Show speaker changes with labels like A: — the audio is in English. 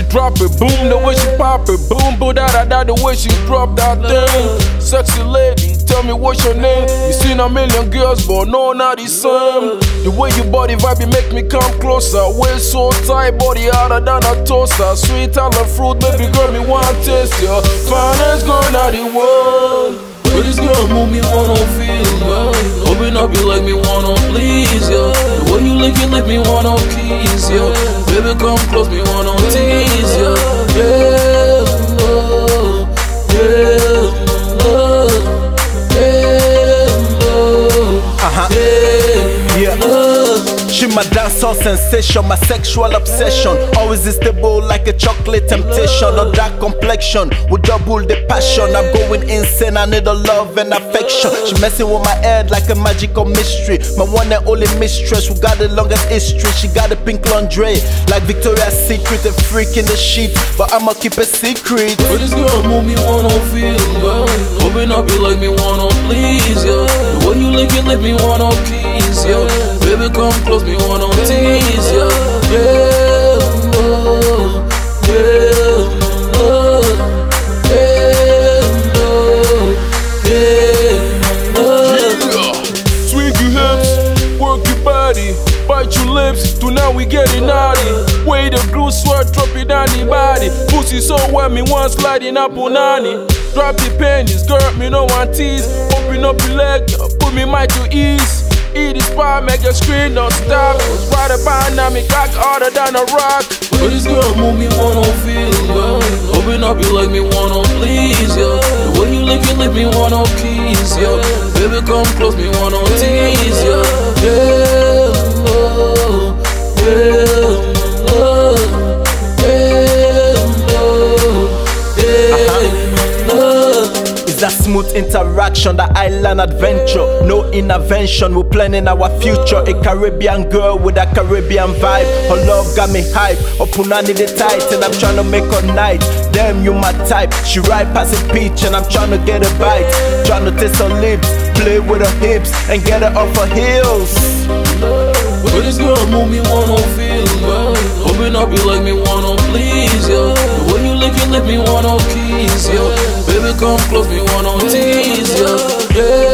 A: drop it, boom, the way she pop it, boom, boom, da da da, the way she drop that thing. Sexy lady, tell me what's your name? You seen a million girls, but no, not the same. The way your body vibe, it make me come closer. Waist so tight, body harder than a toaster. Sweet and fruit, baby girl, me want taste ya. Finest girl in the world. But this girl move me wanna feel, yeah. Open up, you like me wanna please, yeah. The way you lick it, let me wanna kiss, yeah. Baby, come close, me wanna tease, yeah. Yeah, love, yeah, love,
B: yeah, love. She my dancehall sensation, my sexual obsession. Always stable like a chocolate temptation. A dark complexion with double the passion. I'm going insane, I need a love and affection. She messing with my head like a magical mystery. My one and only mistress who got the longest history. She got a pink lingerie like Victoria's Secret, a freak in the sheet, but I'ma keep a secret.
A: But this girl move me wanna feel, yeah. Open up, you like me wanna please, yeah. The way you lick it, let me wanna kiss, yeah. Baby, come close, me wanna tease, yeah. Yeah, love, yeah, love, yeah, love, yeah, love. Swing your hips, work your body, bite your lips. Tonight we getting naughty. Way the glue sweat, drop it down the body. Pussy so wet, me one sliding up on nanny. Drop the panties, girl, me no one tease. Open up your leg, put me mind to ease. Eat this pie, make your screen don't stop. It's right about now, me cock harder than a rock. But this girl move me wanna feel, yeah. Open up, you like me wanna please, yeah. The way you lick it, let me wanna kiss, yeah. Baby, come close, me wanna tease, yeah. Yeah, love, yeah, love, yeah, love, yeah, love.
B: That smooth interaction, that island adventure. No intervention, we're planning our future. A Caribbean girl with a Caribbean vibe. Her love got me hype, her punani the tight, and I'm trying to make her night. Damn, you my type. She ripe as a peach, and I'm trying to get a bite. Trying to taste her lips, play with her hips, and get her off her heels.
A: But this girl move me wanna feel, yeah. Open up, you like me wanna please, yeah. The way you lick it, let me wanna kiss, yeah. Baby, come close, me wanna tease, yeah. Yeah.